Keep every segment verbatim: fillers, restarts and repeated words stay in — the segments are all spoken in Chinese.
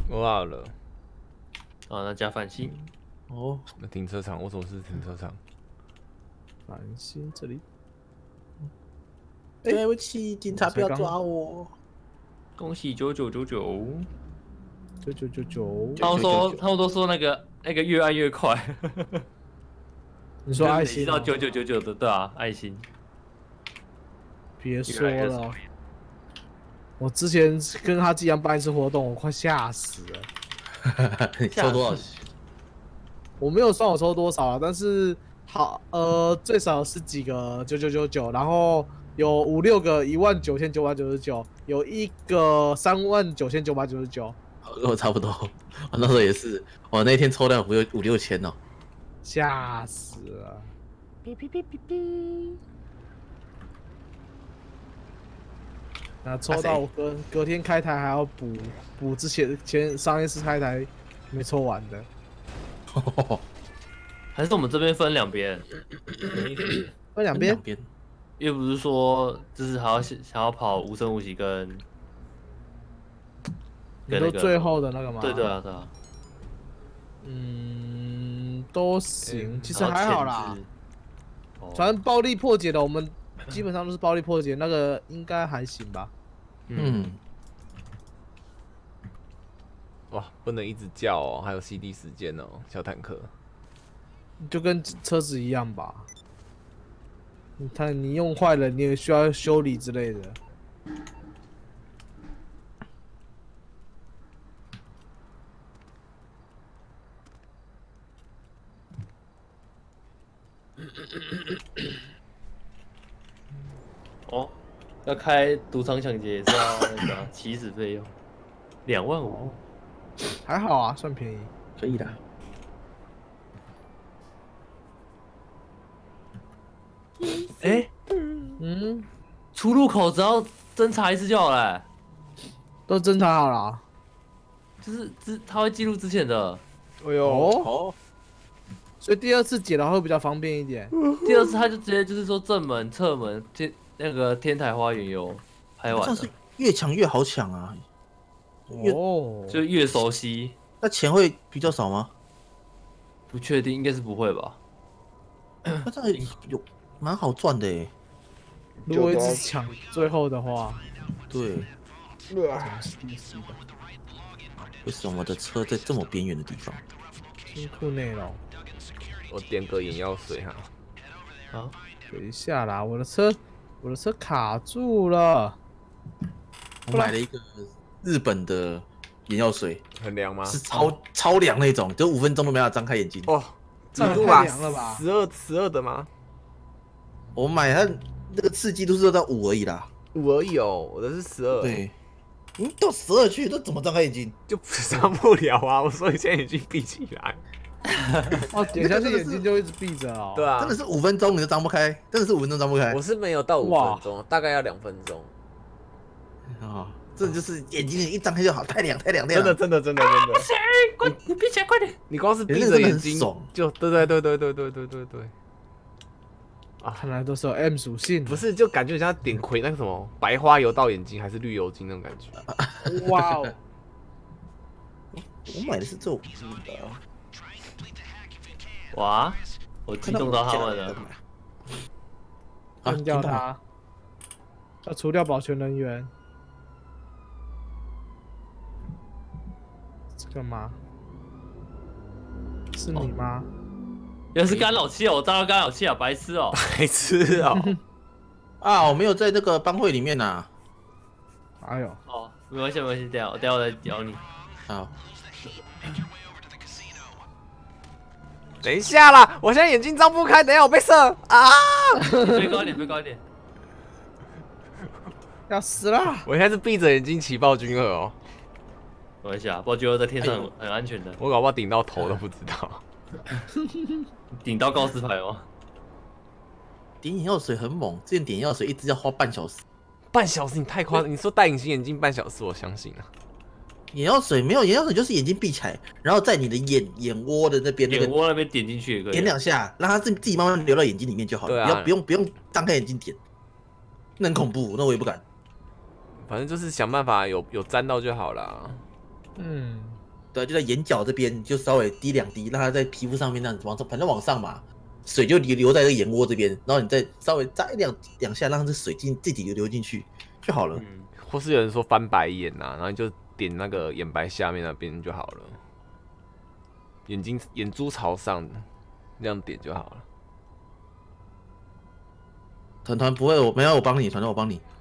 我好了。 啊，那加繁星。 哦， 那停车场，我怎么是停车场？ 繁星这里。 对不起，警察不要抓我。 恭喜九九九九。 九九九九。 他们说，他们都说那个那个越按越快。 你说爱心到九九九九的，对啊，爱心。 别说了，我之前跟他既然办一次活动，我快吓死了。 你抽多少？ 我没有算我抽多少啊，但是好呃最少是几个九九九九，然后有五六个一万九千九百九十九，有一个三万九千九百九十九。 跟我差不多，我那时候也是，我那天抽到五六五六千哦， 吓死了！哔哔哔哔哔。那抽到我隔隔天开台还要补补之前前上一次开台没抽完的。 还是我们这边分两边， 分两边， 又不是说就是还要想要跑无声无息跟， 你说最后的那个吗？ 对对啊对啊， 嗯，都行，其实还好啦。反正暴力破解的，我们基本上都是暴力破解，那个应该还行吧。 嗯。 哇，不能一直叫哦，还有 C D 时间哦，小坦克。 就跟车子一样吧。你看，你用坏了，你也需要修理之类的。 哦，要开赌场抢劫也是要那个起始费用，两万五， 还好啊，算便宜， 可以的。 哎、欸， 嗯， 出入口只要侦查一次就好了、欸， 都侦查好了、啊， 就是之他会记录之前的。 哎呦，哦，所以第二次解的话会比较方便一点。 第二次他就直接就是说正门、侧门、天那个天台花园有拍完了。 这是越抢越好抢啊！ 哦， 就越熟悉。 那钱会比较少吗？ 不确定，应该是不会吧？ 那这样有蛮好赚的诶。 如果一直抢最后的话， 对。为什么我的车在这么边缘的地方？ 金库内容。 我点个眼药水哈。 啊， 等一下啦，我的车，我的车卡住了。 我买了一个日本的眼药水， 很凉吗？ 是超超凉那种，就五分钟都没法张开眼睛。 哦， 这太凉了吧？ 十二十二的吗？ 我买它那个刺激度是到五而已啦。 五而已哦，我的是十二。 对，你到十二去，这怎么张开眼睛？ 就张不了啊！我所以现在眼睛闭起来。 哦，点下去眼睛就一直闭着哦。 对啊， 真的是五分钟你都张不开，真的是五分钟张不开。 我是没有到五分钟，大概要两分钟。 啊，这就是眼睛一张开就好，太凉太凉太凉。真的真的真的真的。 不行，快你闭起来，快点！ 你光是闭着眼睛就对对对对对对对对对。 啊，看来都是有 M 属性， 不是就感觉像点葵那个什么白花油到眼睛，还是绿油精那种感觉。 哇哦！ 我买的是这种的。 哇，我激动到他们了。 干掉他，要除掉保全人员。这个吗？是你吗？ 原来是干扰器哦，我知道干扰器啊，白痴哦， 白痴哦。 啊，我没有在这个帮会里面呐。 哎呦， 哦，没关系没关系，等下我等下我再咬你。 好。 等一下啦，我现在眼睛张不开，等一下我被射啊！ 飞高一点，飞高一点。 要死了！ 我现在是闭着眼睛起暴君二哦。 没关系啊，暴君二在天上很安全的。 我搞不好顶到头都不知道。 顶到告示牌吗？ 点眼药水很猛，之前点眼药水一支要花半小时。 半小时你太夸张！你说戴隐形眼镜半小时，我相信啊。 眼药水没有，眼药水就是眼睛闭起来，然后在你的眼眼窝的那边， 眼窝那边点进去也可以， 点两下，让它自自己慢慢流到眼睛里面就好了， 啊、 不要不用不用张开眼睛点，那很恐怖，那我也不敢。 反正就是想办法有有沾到就好了。 嗯， 对，就在眼角这边，就稍微滴两滴，让它在皮肤上面那样子往上，反正往上嘛，水就流留在这个眼窝这边，然后你再稍微扎一两两下，让这水进自己流流进去就好了。 嗯， 或是有人说翻白眼呐、啊，然后你就点那个眼白下面那边就好了，眼睛眼珠朝上，这样点就好了。 团团不会，我没有，我帮你，团团我帮你。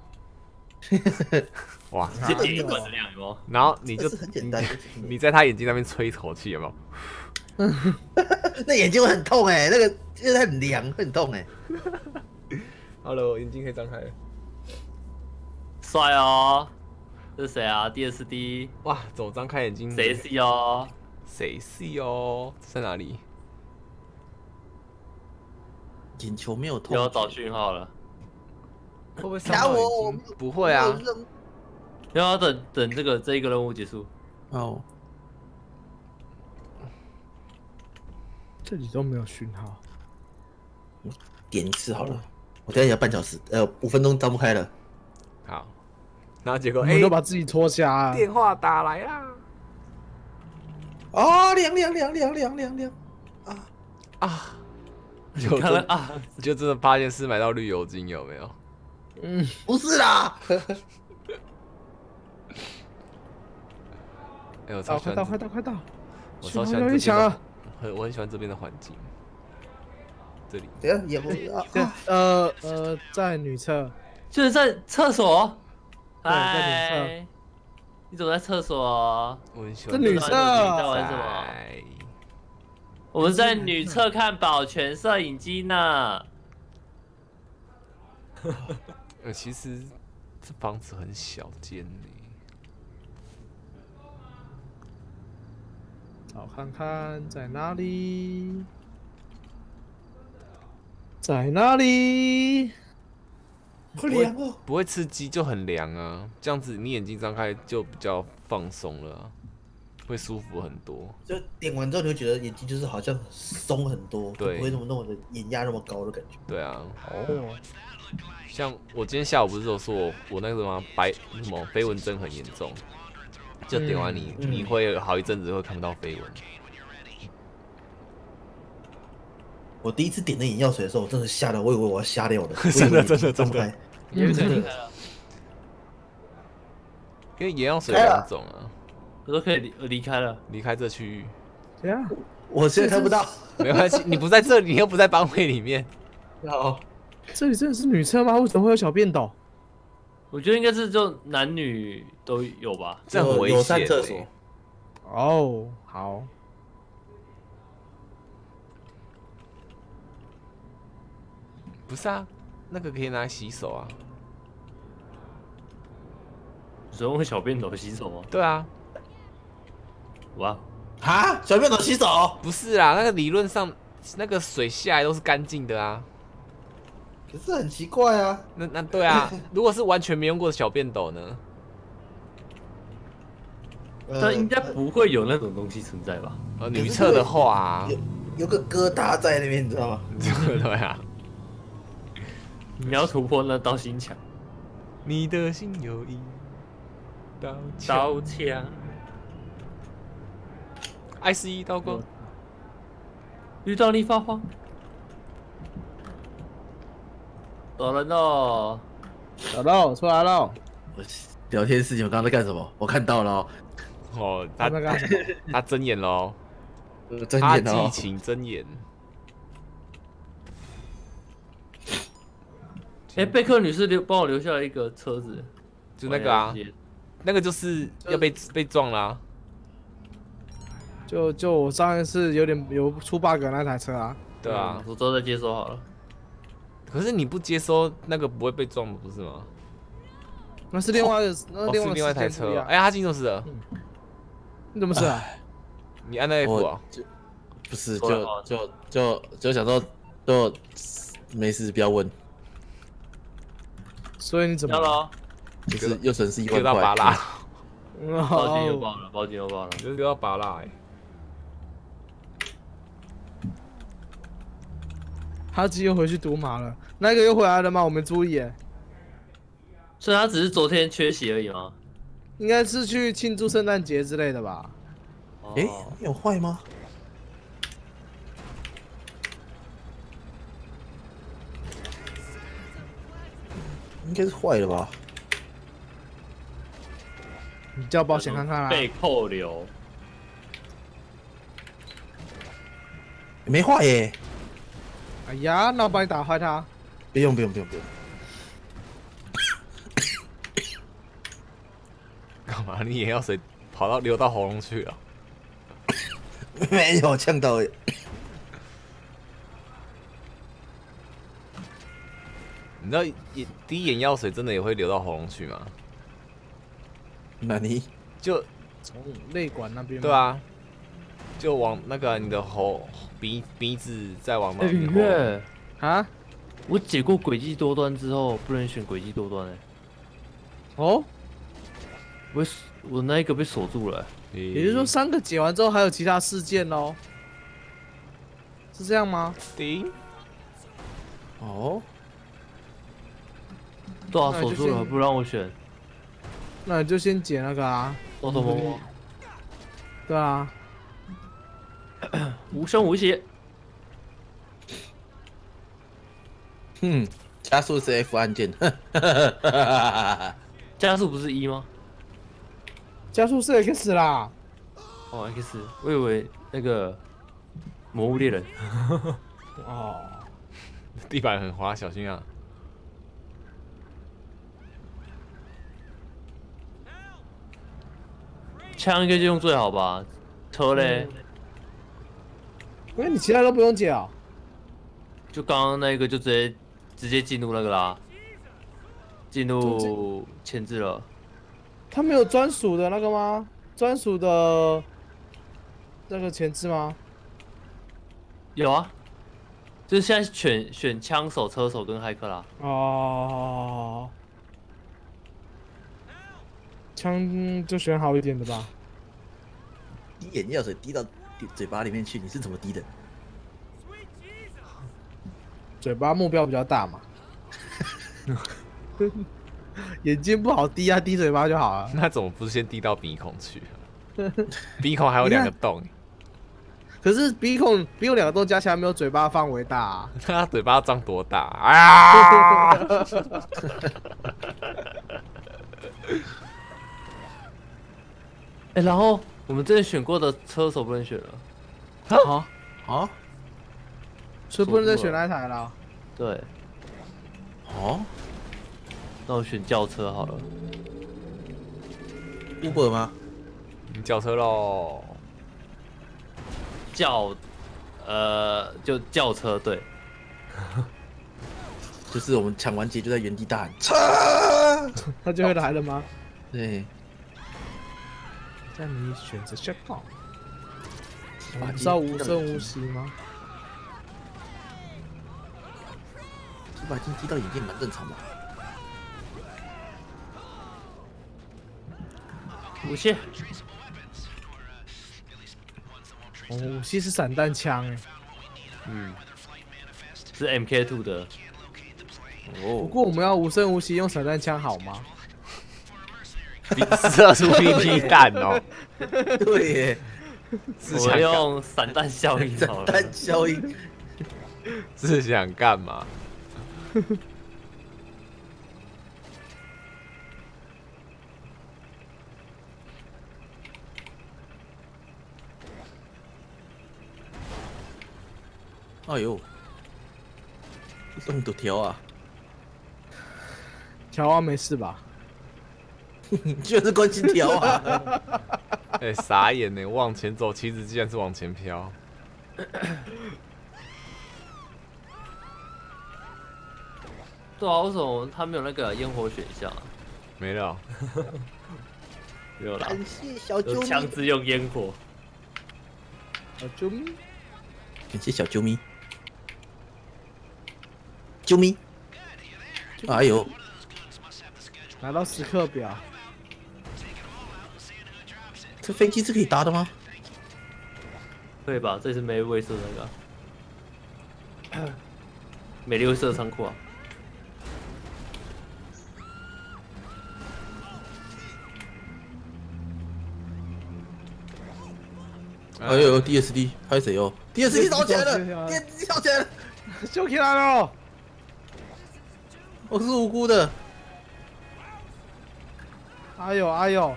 哇！ 这点一管的量有没有？ 然后你就这是很简单的， 你在他眼睛那边吹一口气，有没有？ 那眼睛会很痛哎、欸，那个因为很凉，会很痛哎、 欸。Hello， 眼睛可以张开了。 帅哦！这是谁啊 ？D S D。 哇，怎么张开眼睛？ 谁是哦？ 谁是哦？在哪里？ 眼球没有痛。 要找讯号了。 会不会伤到眼睛？不会啊。 要等等这个这一个任务结束。 哦。 这里都没有讯号。 点一次好了，我等一下半小时，呃，五分钟张不开了。 好。然后结果， 我们都把自己拖瞎了。 电话打来啦！ 哦，凉凉凉凉凉凉凉啊啊！就看了啊， 就真的发现是买到绿油精有没有？ 嗯， 不是啦。 哎，我超喜欢， 快到快到快到！ 我超喜欢这边的，很我很喜欢这边的环境。这里， 等下也不啊， 呃呃，在女厕， 就是在厕所。 对，在女哎，你怎么在厕所？ 我很喜欢这女厕在玩什么？我们在女厕看保全摄影机呢。 呃，其实这房子很小间呢。 找看看在哪里，在哪里？ 好凉哦！ 不会刺激就很凉啊，这样子你眼睛张开就比较放松了、啊，会舒服很多。 就点完之后，你会觉得眼睛就是好像松很多， 对， 不会那么那么的眼压那么高的感觉。 对啊， 哦， 像我今天下午不是有说我我那个什么白什么飞蚊症很严重，就点完你、嗯、你会好一阵子会看不到飞蚊。 我第一次点那眼药水的时候，我真的吓得我以为我要瞎掉了， 真的真的真的。 因为离开了， 因为眼药水有两种啊。 我都可以离离开了， 离开这区域。 对啊， 我现在看不到。 没关系，你不在这里，你又不在班会里面。 好， 这里真的是女厕吗？为什么会有小便斗？ 我觉得应该是就男女都有吧。 这很危险、欸。 友善厕所。 哦，好。 不是啊，那个可以拿来洗手啊。 只用小便斗洗手吗？ 对啊。 哇！ 啊，小便斗洗手？ 不是啊，那个理论上那个水下来都是干净的啊。 可是很奇怪啊。 那那对啊，如果是完全没用过的小便斗呢？ 但应该不会有那种东西存在吧？ 呃，女厕的话、啊， 有有个疙瘩在那边，你知道吗？ 对啊。 你要突破那道心墙。 你的心有一道刀枪。 爱是一道光。 遇到你发慌。走人喽！ 找到，出来了。 聊天事情，我刚刚在干什么？我看到了、哦。 哦，他在干什么？ 他睁眼喽。 睁眼他激情睁眼。 哎、欸，贝克女士留帮我留下了一个车子， 就那个啊，那个就是要被被撞啦、啊。 就就我上一次有点有出 bug 那台车啊。 对啊， 嗯、我之后再接收好了。 可是你不接收那个不会被撞不是吗？ 那是另外的，那是另外、哦、另外一台车。哎、欸，他进入死了、 嗯。你怎么死啊？ 你按那 F 啊？ 不是，就就就就想说，就没事，不要问。 所以你怎么了？ 就是又损失一万块。 丢到拔蜡。 报警又爆了，报警又爆了。 就是丢到拔蜡哎。 哈基又回去赌马了，那个又回来了吗？我没注意哎。 所以他只是昨天缺席而已吗？ 应该是去庆祝圣诞节之类的吧。 哎、 哦没有坏吗？应该是坏了吧？ 你叫保险看看啊。 被扣留。 没坏耶！ 哎呀，那我帮你打坏它。 不用不用不用不用。 干嘛？你眼药水跑到流到喉咙去了？ 没有呛到耶。 你知道眼滴眼药水真的也会流到喉咙去吗？ 那你就从泪管那边。 对。啊，就往那个你的喉鼻鼻子再往那哎，雨边。 月， 啊？ 我解过诡计多端之后，不能选诡计多端哎、 哦， 我我那一个被锁住了、 也也就是说三个解完之后还有其他事件喽？是这样吗？ 顶哦， 对啊， 那你就锁住了， 先不让我选。 那你就先解那个啊。 说什么？ 对啊。 无声无息。 嗯，加速是 F 按键。 加速不是一吗？ 加速是 X 啦。 哦 X，我以为那个魔物猎人。 哦。 地板很滑，小心啊！ 枪应该就用最好吧？车嘞？ 因为你其他都不用解啊。 就刚刚那个就直接直接进入那个啦，进入前置了。 他没有专属的那个吗？专属的那个前置吗？ 有啊，就是现在选选枪手、车手跟骇客啦。 哦。枪就选好一点的吧。 滴眼药水滴到嘴巴里面去，你是怎么滴的？ 嘴巴目标比较大嘛。眼睛不好滴啊，滴嘴巴就好了。 那怎么不是先滴到鼻孔去？鼻孔还有两个洞， 可是鼻孔鼻孔两个洞加起来没有嘴巴范围大啊。 他嘴巴张多大啊？ 哎、然后我们之前选过的车手不能选了。 好， 啊？ 所以不能再选那一台了。 对， 哦那我选轿车好了。 ，Uber 吗？ 你叫车喽！ 轿，呃，就轿车对。 就是我们抢完劫就在原地大喊车。 他就会来了吗？ 对， 那你选择下炮。 把你知道无声无息吗？ 这把金踢到眼睛蛮正常的。 武器， 哦，武器是散弹枪哎。 嗯，是 M K 二 的。 哦， 不过我们要无声无息用散弹枪好吗？ 射出 P P 弹哦， 对耶， 我是想干用散弹效应好了。 弹效应。 是想干嘛？ 哎呦，动都调啊！ 调啊，没事吧？ 居然是关心调啊！ 哎、傻眼呢！往前走，旗子竟然是往前飘。 对啊，为什么他没有那个烟火选项啊？ 没了， 没有啦， 感谢小啾有咪， 枪支用烟火。 小啾咪， 感谢小啾咪，啾咪。哎呦， 拿到时刻表。 这飞机是可以搭的吗？ 可以吧？这是美威射那个啊，美丽威射仓库啊。 哎呦 ，D S D 拍谁哦 ？D S D 烧起来了 ，D S D 烧起来了， 救起来了！ 我是无辜的。 哎呦哎呦！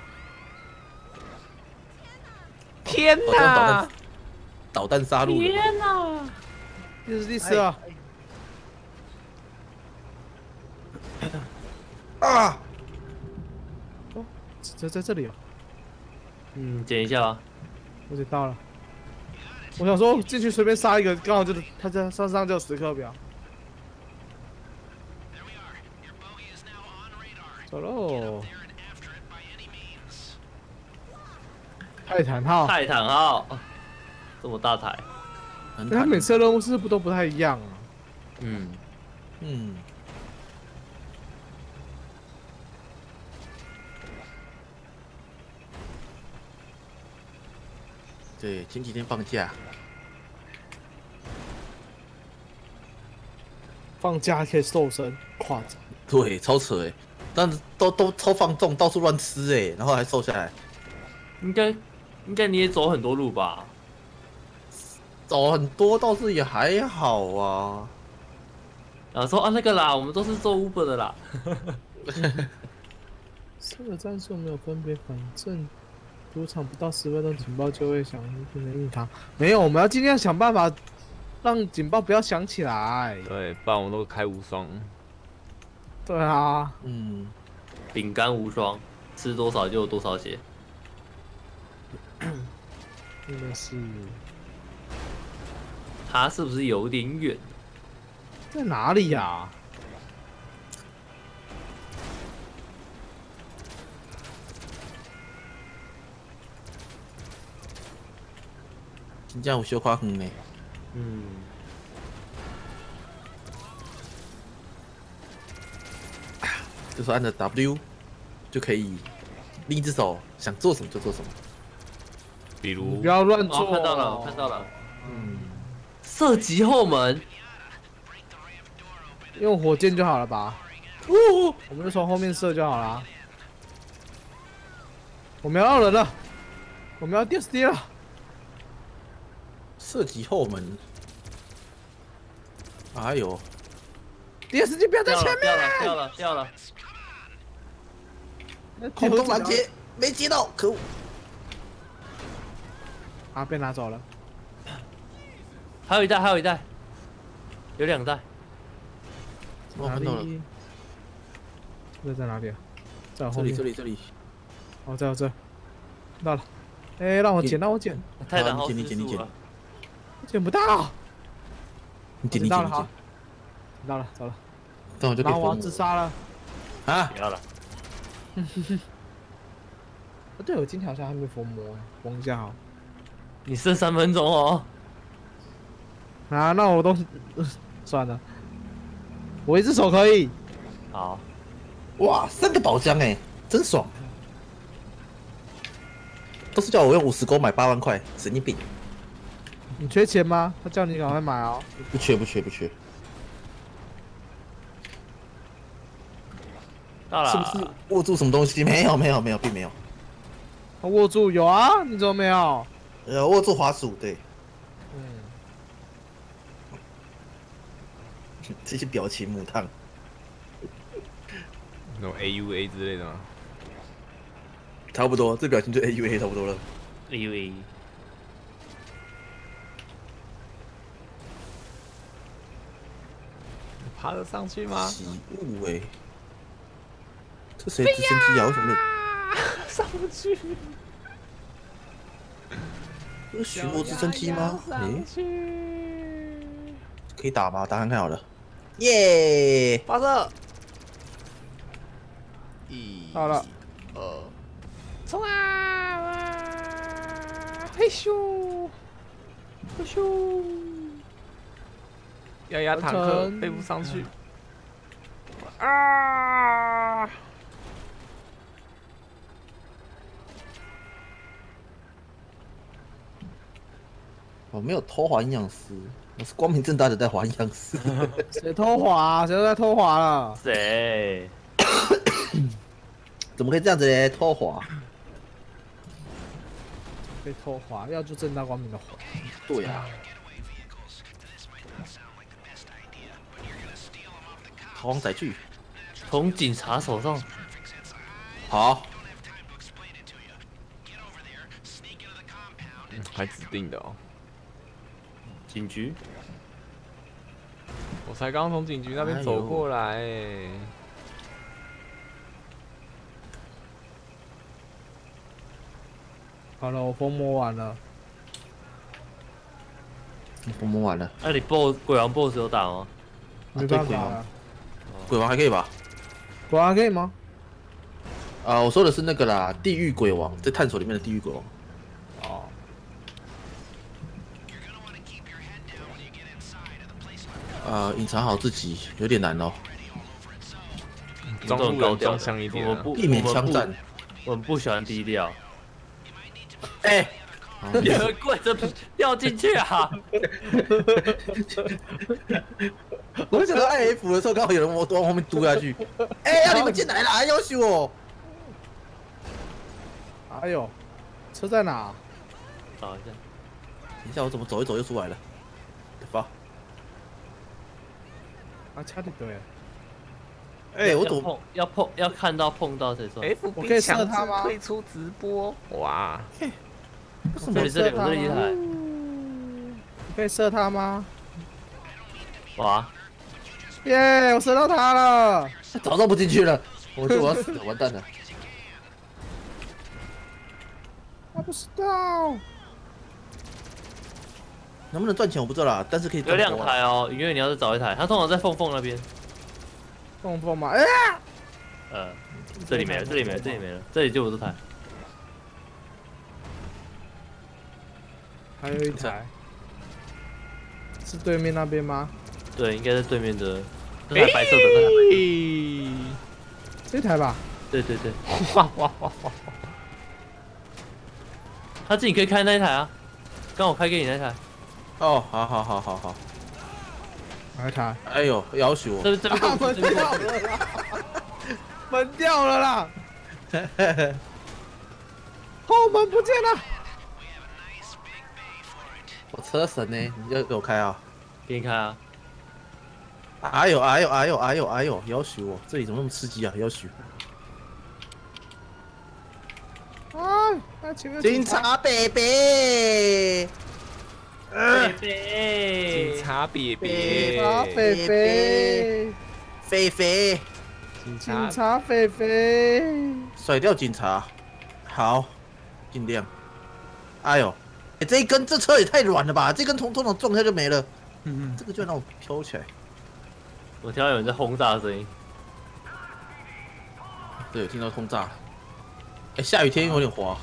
天哪！ 导弹杀戮！ 天哪！ 这是第四了。 啊！ 哦，在在这里哦。 嗯，捡一下吧。 我捡到了。我想说进去随便杀一个，刚好就是他这上上就有时刻表。走喽！泰坦号， 泰坦号，这么大台。 他每次的任务是不是都不太一样啊？ 嗯嗯。对，前几天放假， 放假还可以瘦身，夸张。 对，超扯哎，但是都都超放纵，到处乱吃哎，然后还瘦下来。 应该应该你也走很多路吧？ 走很多倒是也还好啊。 然后说啊那个啦，我们都是做 Uber 的啦。 这个战术没有分别，反正赌场不到十分钟警报就会响，变成硬扛。没有，我们要尽量想办法让警报不要响起来。 对，不然我们都开无双。 对啊， 嗯， 饼干无双，吃多少就有多少血。 真的是它是不是有点远？ 在哪里呀、啊？ 真正有小可远呢。 嗯， 就是按着 W 就可以，另一只手想做什么就做什么。 比如不要乱哦， 做。 看到了，我看到了。 嗯， 射击后门， 用火箭就好了吧？哦，我们就从后面射就好了。我们要人了，我们要 D S D 了。 射击后门。哎呦 D S D 不要在掉前面！ 了掉了掉了掉了！ 空中拦截没接到，可恶！ 啊，被拿走了。 还有一袋，还有一袋，有两袋。 哪我看到了， 里？这在哪里啊？在我这后面。 里这里这里。 哦，在我这。看到了。哎，让我捡，让我捡。 泰坦号你捡你捡你捡失速了。 捡不到。 你点你捡到了，好点你点，。 捡到了，走了。 这样我就可以然后我要封我自杀了。 啊！ 不要了， 啊，对，我今天好像还没封魔，封一下好。 你剩三分钟哦。 啊，那我都算了。我一只手可以。 好， 哇，三个宝箱哎，真爽！都是叫我用五十勾买八万块，神经病！ 你缺钱吗？他叫你赶快买哦。 不缺不缺不缺， 到了。 是不是握住什么东西？没有没有没有，并没有。 他握住有啊？你怎么没有？ 呃，握住滑鼠，对， 嗯， 这些表情母汤。 那种 A U A 之类的吗？ 差不多，这表情就 A U A 差不多了。 哎呦喂， 爬得上去吗？ 喜物哎，这谁直升机啊？为什么？ 上不去。 这是巡逻直升机吗？诶、 上去。 可以打吗？打看看好了。耶！ 发射。一。 到了。 二。冲啊！嘿咻！嘿咻！要压坦克，飞不上去。啊！ 我没有偷滑营养师，我是光明正大的在滑营养师。 谁偷滑、啊？谁都在偷滑了？ 谁？ 怎么可以这样子嘞？偷滑？ 被偷滑，要就正大光明的滑。 对啊。逃亡载具， 从警察手上。 好。 嗯，还指定的哦。 警局。 我才刚从警局那边走过来、欸。 好了，我封魔完了。 封魔完了。 那、啊、你 boss 鬼王 boss 有打吗？ 没办法了。 鬼王还可以吧？ 鬼王可以吗？ 啊，我说的是那个啦，地狱鬼王，在探索里面的地狱鬼王。 哦。 呃，隐藏好自己有点难哦。 装路人装香一点、啊， 避免枪战。 我们不喜欢低调。 哎、欸， 你们跪着掉进去啊！ 我想到 I F 的时候，刚好有人往往后面嘟下去。哎、欸，要你们进来啦，要求我。 哎呦，车在哪？ 找一下。 等一下，我怎么走一走又出来了？发。 啊，差点对。 哎、欸，我怎么碰要碰要看到碰到才算。 F B 我可以射他吗？ 退出直播，哇！ 这里这里我这里一台。 你可以射他吗？ 哇！ 耶，我射到他了！ 早上不进去了，我就我要死了，完蛋了。 他不知道。 能不能赚钱我不知道啦，但是可以赚。 有两台哦，因为你要是找一台，他通常在凤凤那边。 凤凤吗？哎呀！ 呃，这里没了，这里没了，这里没了，这里就我这台。 还有一台，是对面那边吗？ 对，应该是对面的，那台白色的那台。 这台吧？ 对对对。 哇哇哇哇！ 他自己可以开那一台啊，刚我开给你那台。 哦，好好好好好。 哪一台？ 哎呦，要求我。 这这边过门掉了啦！门掉了啦！后门不见了。 我车神呢？你要给我开啊？ 给你开啊！ 哎呦哎呦哎呦哎呦哎呦！要求我，这里怎么那么刺激啊？要求。 啊！那前面警察贝贝， 贝贝， 警察别别， 警察菲菲， 菲菲， 警警察菲菲， 甩掉警察，好，尽量。哎呦！欸、这一根这车也太软了吧！这根通通常撞一下就没了，嗯，这个就让我飘起来。 我听到有人在轰炸的声音。 对，有听到轰炸。哎、欸，下雨天有点滑。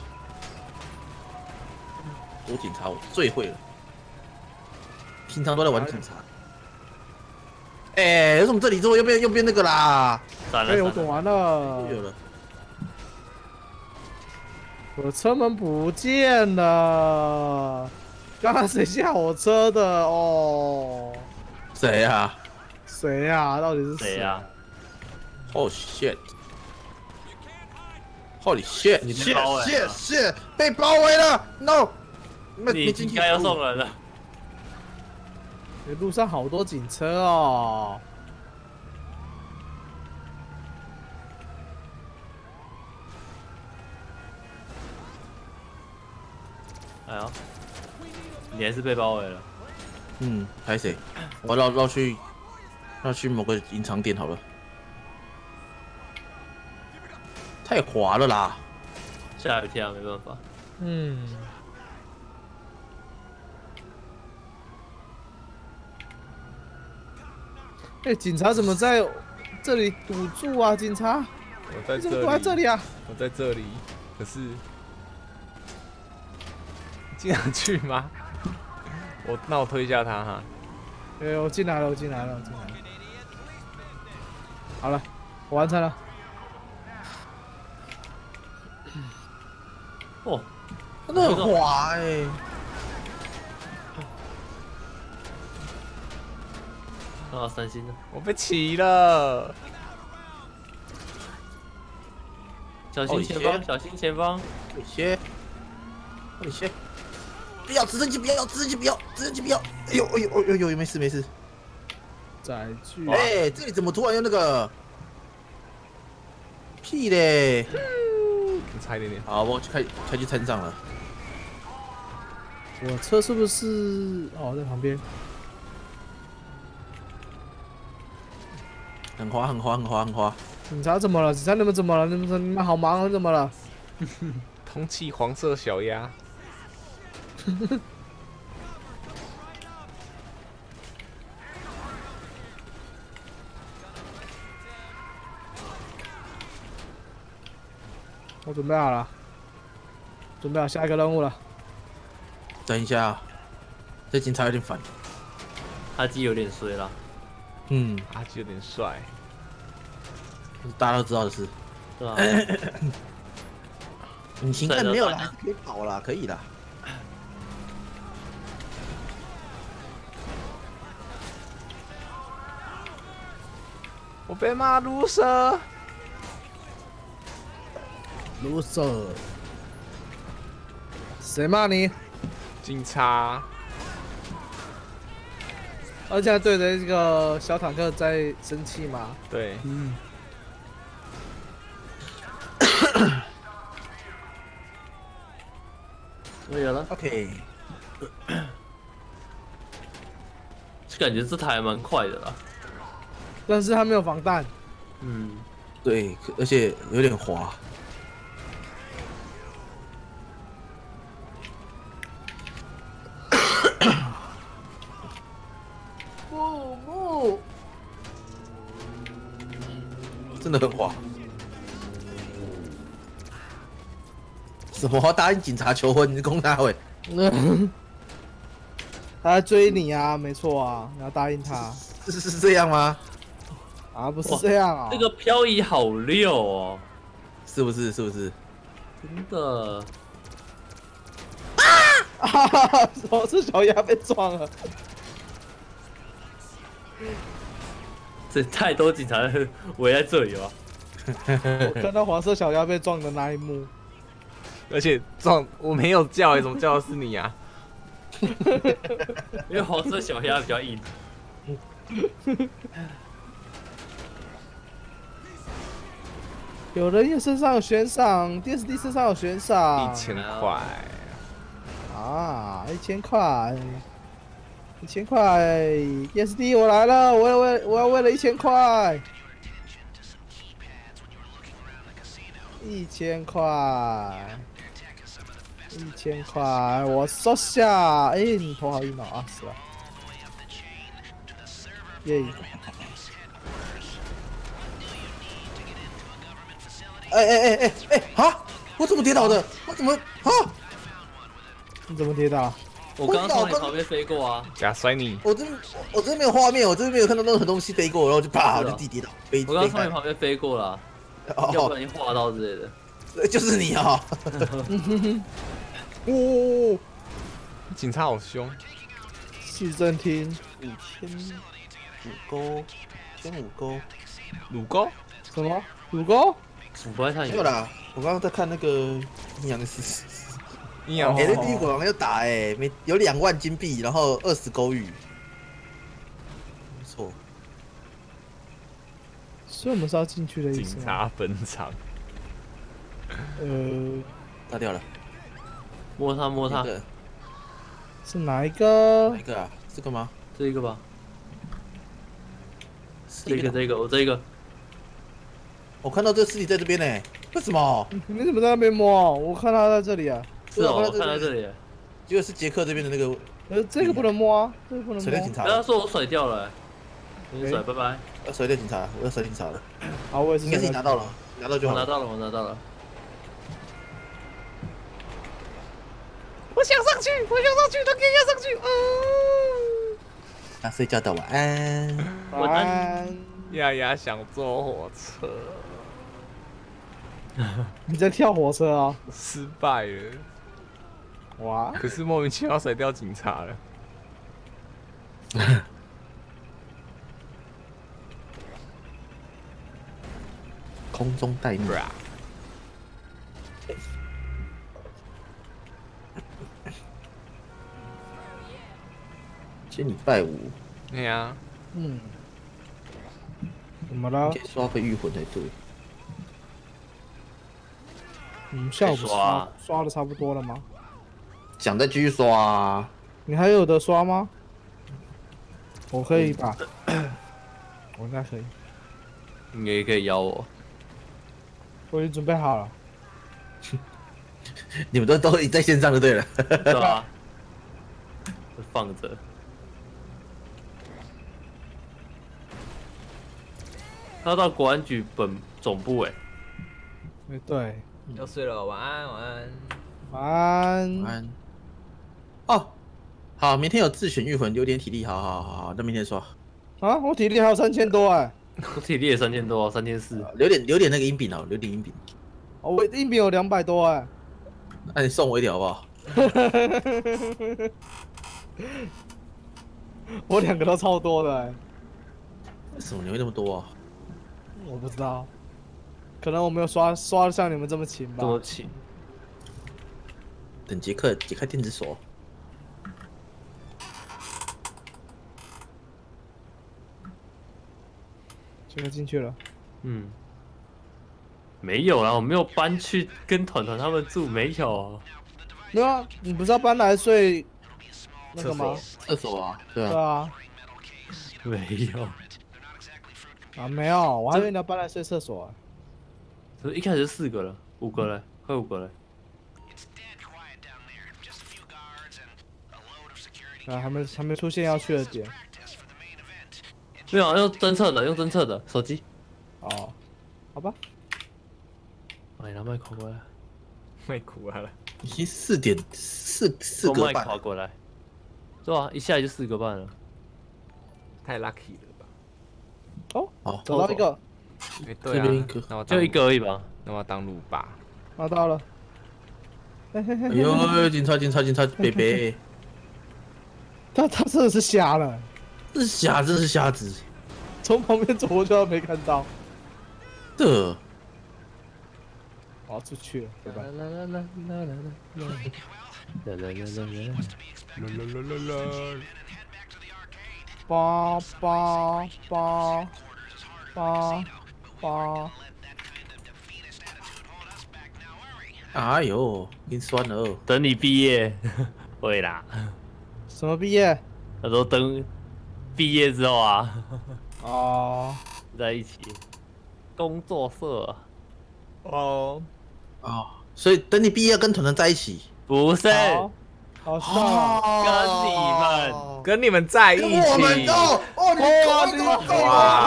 躲警察我最会了，平常都在玩警察。哎、欸，为什么这里之后又变又变那个啦？ 闪了， 哎，我躲完了。 有了。 我的车门不见了，刚刚谁下我车的哦？ 谁呀？ 谁呀？到底是谁呀 ？Oh shit！ Holy shit！ 你被包围了 shit shit 被包围了 ！No！ 你应该要送人了。 路上好多警车哦。 哎呦，你还是被包围了。 嗯，拍谁？我绕绕去，绕去某个隐藏点好了。太滑了啦！ 下雨天啊，没办法。 嗯。哎、欸，警察怎么在这里堵住啊？警察， 我在这里， 你怎么躲在这里啊？ 我在这里，可是进得去吗？我那我推一下他哈。 哎、欸，我进来了，我进来了，我进来了。好了，我完成了。 哦， 真的很滑哎、欸。 啊，三星的， 我被骑了。 小心前方，小心前方。 有些。 我去！不要直升机，不要直升机，不要直升机，不要！哎呦哎呦哎呦哎呦，没事没事。 载具。 哎，这里怎么突然用那个？屁嘞！ 差一点点。 好，我去开开去山上了。 我车是不是？哦，在旁边。 很滑很滑很滑很滑。 警察怎么了？警察你们怎么了？你们你们好忙啊？怎么了？ 通缉黄色小鸭。 我准备好了，准备好下一个任务了。 等一下，这警察有点烦。 阿基有点衰了。 嗯， 阿基有点帅。 大家都知道的事。 对啊。 引擎盖没有了，还是可以跑啦，可以啦。 我被骂 loser。 loser。谁骂你？ 警察。 而且对着这个小坦克在生气吗？ 对。 嗯。 我有了。 OK。 感觉这台还蛮快的啦。 但是它没有防弹。 嗯。 对，而且有点滑。 不不。 真的很滑。什么答应警察求婚？你公他会？ 他在追你啊，没错啊，你要答应他。 是是是这样吗？ 啊，不是这样啊。 这个漂移好溜哦。 是不是？是不是？ 真的。 啊！我是小鸭被撞了。 这太多警察围在这里了。 我看到黄色小鸭被撞的那一幕。 而且撞我没有叫、欸，怎么叫的是你啊？ 因为黄色小鸭比较硬。 有人也身上有悬赏 ，D S D 身上有悬赏， 一千块。 啊，一千块，一千块 ，D S D 我来了，我要为我要为了一千块。一千块，一千块，我收下。哎、欸，你头好硬哦啊，是吧？耶！ 哎哎哎哎哎！啊！我怎么跌倒的？我怎么啊？ 你怎么跌倒？ 我刚刚从你旁边飞过啊！ 假摔你！ 我这我这边没有画面，我这边没有看到任何东西飞过，然后就啪，就地跌倒。飞我刚刚从你旁边飞过了。 哦， 要不然你划到之类的，就是你啊！ 哦，警察好凶！ 市政厅五千五钩，千五钩， 乳沟？ 什么？乳沟？ 我不爱看。 没有啦，我刚刚在看那个阴阳师， 阴阳 L E D 果王要打哎、欸，没有两万金币，然后二十勾玉，没错。 所以我们是要进去的意思。 警察分场。 呃， 打掉了。 摸他摸他。 是哪一个？ 哪一个啊？这个吗？ 这一个吧。这个这个我这个。 我看到这尸体在这边呢、欸，为什么？ 你怎么在那边摸？我看他在这里啊。 是哦，我看到这里。 结果是杰克这边的那个。 呃，这个不能摸啊，这个不能摸。 水电警察。 不要说我甩掉了、欸，你甩，拜拜。 要水电警察，我要水电警察了。 好，我也是。 应该是你拿到了，拿到就好。 我拿到了，我拿到了。 我想上去，我想上去，他给要上去。嗯。 那睡觉的晚安。 晚安。 丫丫想坐火车。 你在跳火车啊？ 失败了。 哇！ 可是莫名其妙甩掉警察了。 空中待命。 今天礼拜五， 对呀， 嗯，怎么了可？以刷回御魂才对。 嗯，下午刷刷刷的差不多了吗？ 想再继续刷啊？ 你还有的刷吗？我可以吧？我应该可以， 你也可以邀我。 我已经准备好了。 你们都都在线上就对了。 对吧？放着。他到国安局本总部哎、 哎，对， 要睡了，晚安，晚安。 晚安。 晚安。哦，好，明天有自选御魂，留点体力，好好好好，那明天刷。 啊，我体力还有三千多哎、 我体力也三千多，三千四。 留点留点那个音饼哦，留点音饼。 哦，我硬币有两百多哎、 那你送我一条好不好？ 我两个都超多的哎、 为什么你会那么多啊？ 我不知道，可能我没有刷刷的像你们这么勤吧。 多勤。 等杰克解开电子锁。 这个进去了。 嗯，没有啦，我没有搬去跟团团他们住，没有。 对啊，你不是要搬来睡那个吗？ 厕所啊，对对啊。 啊。 没有。 啊，没有，我还以为你要搬来睡厕所、啊。 所以一开始是四个了，五个了，快五个了。 啊，还没还没出现要去的点。 没有，用侦测的，用侦测的手机。 哦，好吧。 哎，拿麦克过来， 会哭啊了。 已经四点四四个麦半克过来。对啊，一下来就四个半了。 太 lucky 了吧？ 哦， 哦， 找到一个， 哎，对啊这边一个， 那我当就一个而已吧。 那我要当路霸。 拿到了。嘿嘿嘿哎呦，警察警察警察，北北， 他他真的是瞎了， 这是瞎，真是瞎子从旁边走过去，他没看到。 的。 我要出去了，拜拜。 啦啦啦啦啦啦啦啦啦啦啦啦。 八八八八八， 哎呦，心酸了哦。 等你毕业，会啦。 什么毕业？ 他说等毕业之后啊， 哦， 在一起工作社。 哦， 哦，所以等你毕业跟团团在一起。 不是好，好笑啊。 跟你们跟你们在一跟我们起。 哦哦，你搞这么重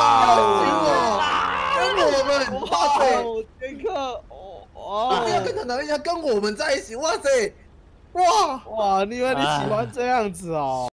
哇跟我们，哇塞！ 哦，杰克，哦一定要跟团团一样，跟我们在一起，哇塞！哇！ 哇，你以为你喜欢这样子哦？